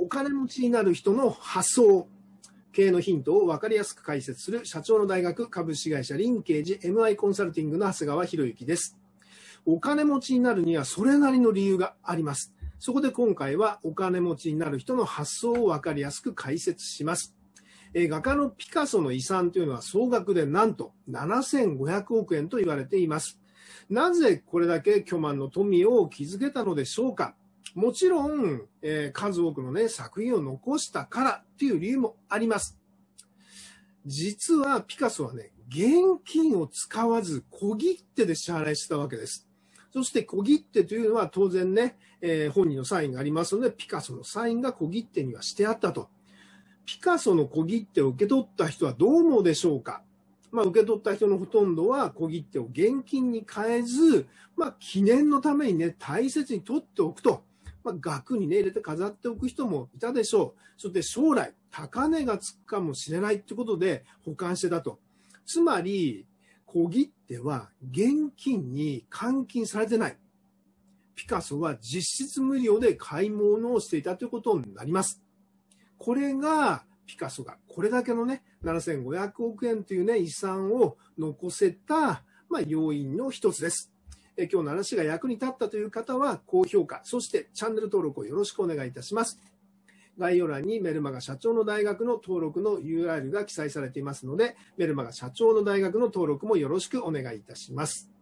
お金持ちになる人の発想、経営のヒントを分かりやすく解説する社長の大学株式会社リンケージ MI コンサルティングの長谷川博之です。お金持ちになるにはそれなりの理由があります。そこで今回はお金持ちになる人の発想を分かりやすく解説します。画家のピカソの遺産というのは総額でなんと7500億円と言われています。なぜこれだけ巨万の富を築けたのでしょうか。もちろん、数多くの作品を残したからという理由もあります。実はピカソは現金を使わず小切手で支払いしたわけです。そして小切手というのは当然本人のサインがありますので、ピカソのサインが小切手にはしてあったと。ピカソの小切手を受け取った人はどう思うでしょうか。受け取った人のほとんどは小切手を現金に変えず、記念のために大切に取っておくと。額に入れて飾っておく人もいたでしょう。そして将来、高値がつくかもしれないということで保管してたと。つまり、小切手は現金に換金されてない。ピカソは実質無料で買い物をしていたということになります。これがピカソがこれだけの7500億円という遺産を残せた要因の一つです。今日の話が役に立ったという方は高評価、そしてチャンネル登録をよろしくお願いいたします。概要欄にメルマガ社長の大学の登録の URL が記載されていますので、メルマガ社長の大学の登録もよろしくお願いいたします。